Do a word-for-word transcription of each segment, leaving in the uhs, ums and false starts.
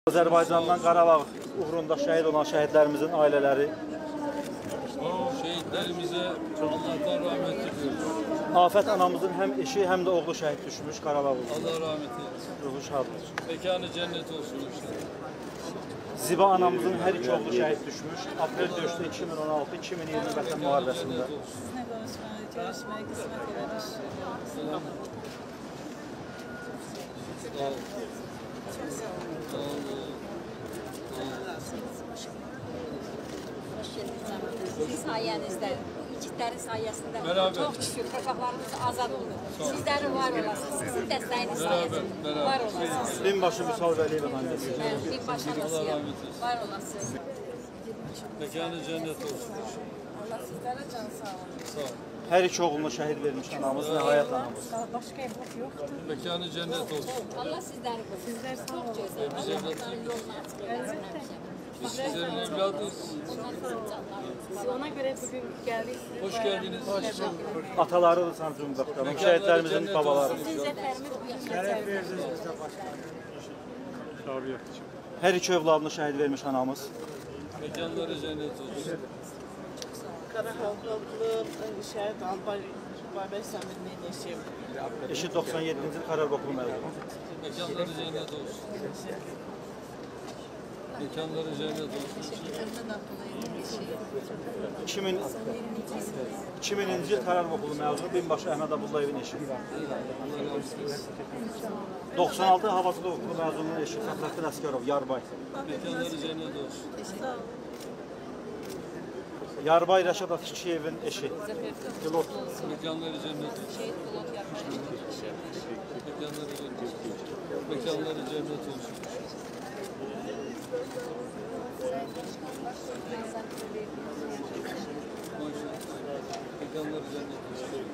Azərbaycandan Qarabağ uğrunda şəhid olan şəhidlərimizin ailələri, şehitlerimize Allah'tan rahmet diliyoruz. Afət anamızın həm eşi, həm də oğlu şəhid düşmüş Qarabağ uğrunda. Allah rahmet eylesin. Ruhu şad olsun. Mekanı cennet olsun inşallah. Ziba anamızın hər iki oğlu şəhid düşmüş. Aprel dördü iki min on altı iki min iyirmi Vətən müharibəsində. Sizinle görüşmeyi, görüşmeyi kısmet ederiz. Selam. Sağ ol. Sağ ol. Sizin sayenizde, bu igidlərin sayesinde Beraber. çok şükür torpaqlarımız azad oldu. Sizlerin var olasınız, sizin dəstəyiniz sayesinde beraber. var olasınız. Binbaşı Vüsal Vəliyev annesi. Ben bir başa olasıyam, var olasınız. Mekanı cennet olsun. Allah sizlere can sağ olun. Sağ ol. Hər iki oğlunu şəhid vermiş anamız, nəhayət anamız. Başka evlat yoktur. Mekanı cennet olsun. Allah sizleri korusun. Sizler sağ Çok olun. güzel. Biz Allah evlat onların yolunu açık eylesin. Biz sizlerin evladıyız. Ondan sonra canlarımız. Biz ona göre bugün geldik. Hoş geldiniz. Ataları San Cumhurbaşkanı, şəhidlərimizin babaları. Sizin zəfərimiz bu yaşa. Hər iki övladını şəhid vermiş anamız. Mekanları cennet olsun. Karahalklı şəhid Albay Babək Səmirinin eşi. Eşi doxsan yeddinci il Karar Okulu məzunu. Mekanları cennet olsun. Mekanları cennet olsun. iki min iki mininci il Karar Okulu məzunu Binbaşı Əhməd Abdullayevin eşi. doxsan altı Havacılıq Okulu məzununun eşi Fəxrəddin Əsgərov, Yarbay. Mekanları cennet olsun. Yarbay Rəşad Atikişiyevin eşi. Pilot. Mekanları cennet olsun. Mekanları cennet olsun. Mekanları cennet olsun. Maşallah. Mekanları cennet olsun.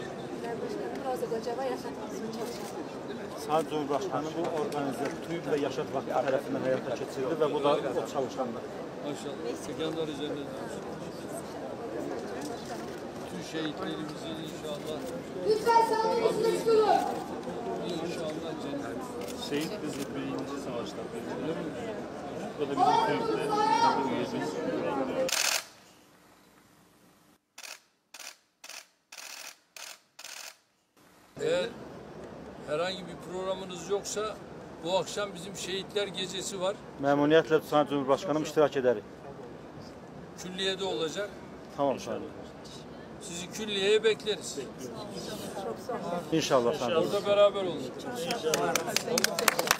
Sayın Cumhurbaşkanı bu organizasyon TÜİB və Yaşad Vakfı tərəfindən həyata keçirildi və bu da o çalışanlar. Maşallah. Mekanları cennet olsun. Bütün şehitlerimizin inşallah Lütfen sağlayın meşgulü. inşallah cennet. Şehit bizi birinci savaşta öyle mi? O da bizim Türk'te üyemiz. Eğer herhangi bir programınız yoksa bu akşam bizim Şehitler Gecesi var. Məmnuniyyətlə Sayın Cumhurbaşkanım iştirak edərik. Külliyede olacak. Tamam Sayın. Sizi külliyeye bekleriz. İnşallah Sayın. Orada beraber olun.